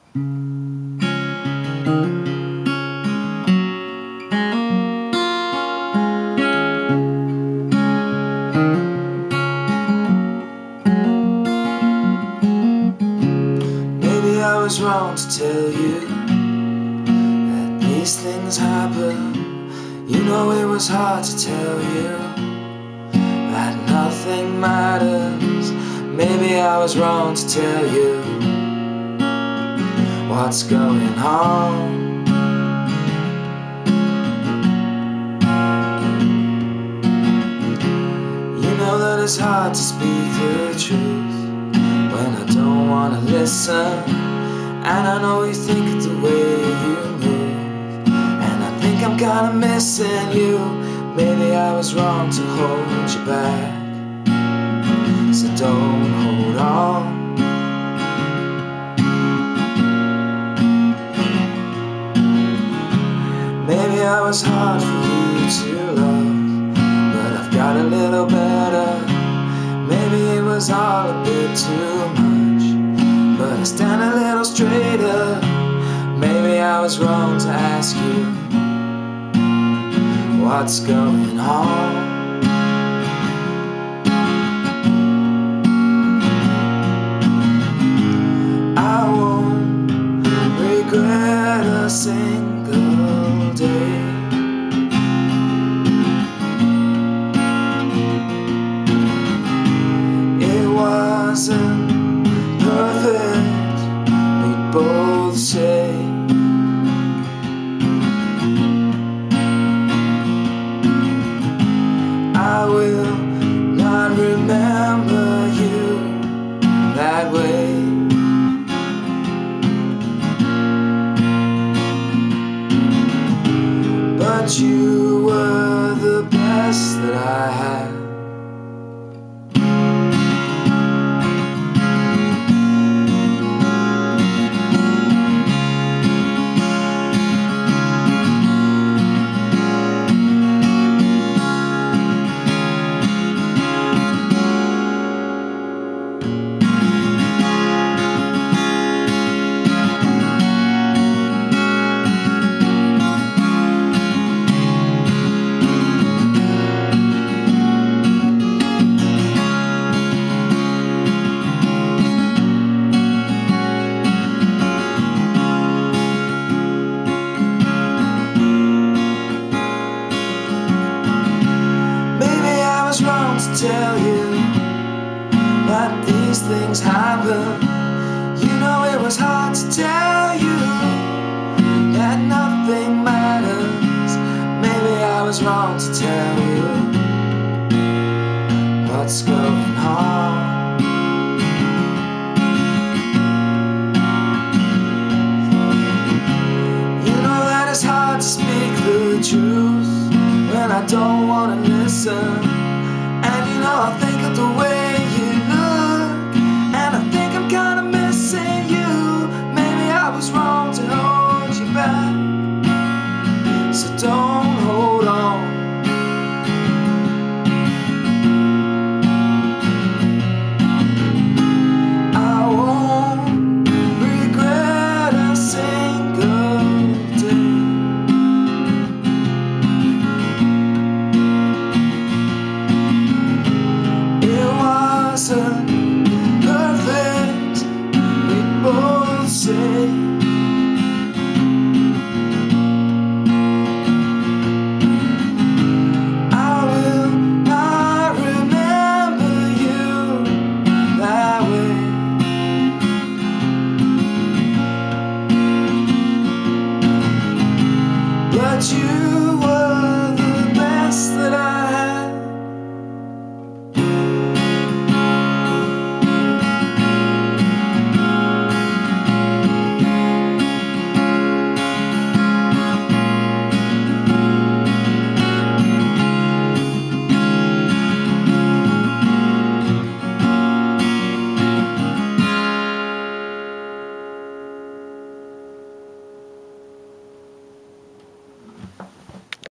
Maybe I was wrong to tell you that these things happen. You know it was hard to tell you that nothing matters. Maybe I was wrong to tell you what's going on. You know that it's hard to speak the truth when I don't want to listen. And I know you think it's the way you move, and I think I'm kinda missing you. Maybe I was wrong to hold you back, so don't hold on. Maybe I was hard for you to love, but I've got a little better. Maybe it was all a bit too much, but I stand a little straighter. Maybe I was wrong to ask you what's going on. I won't regret a single day. It wasn't perfect, we both say. I will not remember you that way. But you were the best that I had. Wrong to tell you that these things happen. You know it was hard to tell you that nothing matters. Maybe I was wrong to tell you what's going on. You know that it's hard to speak the truth when I don't want to listen. And you know I think